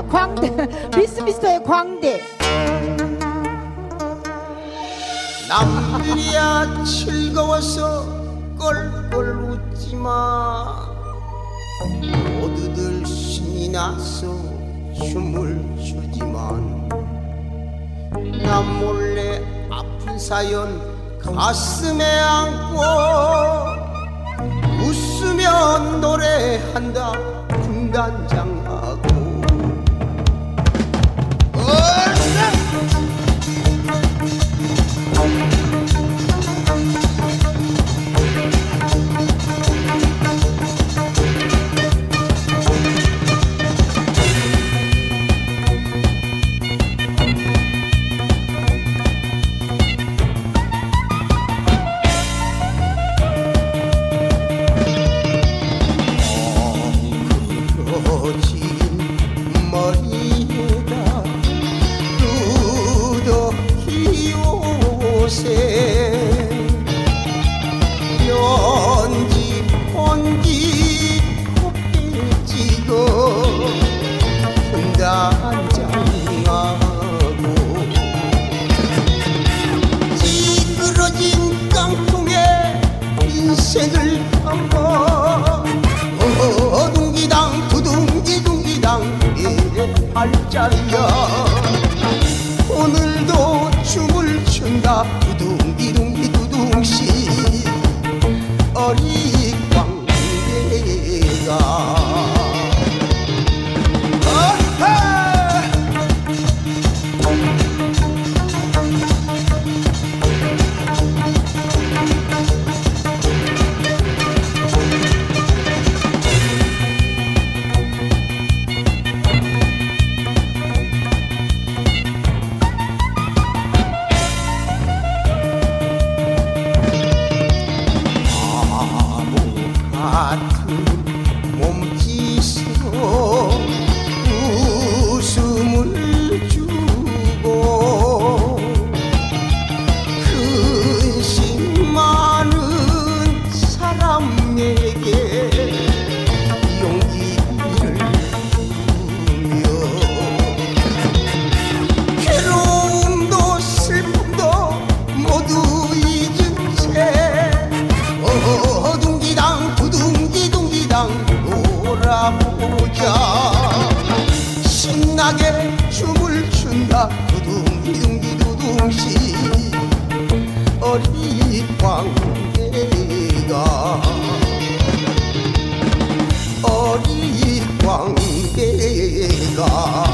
자, 광대 미스터의 광대. 남들이야 즐거워서 껄껄 웃지마. 모두들 신이 나서 춤을 추지만 나 몰래 아픈 사연 가슴에 안고 웃으며 노래한다 군단장하고. 머리에다 두덕히 옷에 연지 번지 곱게 찍어 분단장하고 찌그러진 깡통에 인생을 담아 둥기당 두둥기둥기당 팔자야. 오늘도 춤을 춘다 두둥기둥기 두둥시 어리광대가. 같은 몸짓으로 웃음을 주고 근심 많은 사람에게 용기를 주며 괴로움도 슬픔도 모두 잊은 채 둥기당 두둥기둥기당 놀아보자. 신나게 춤을 춘다 두둥기둥기 두둥시 어리광대가. 어리광대가.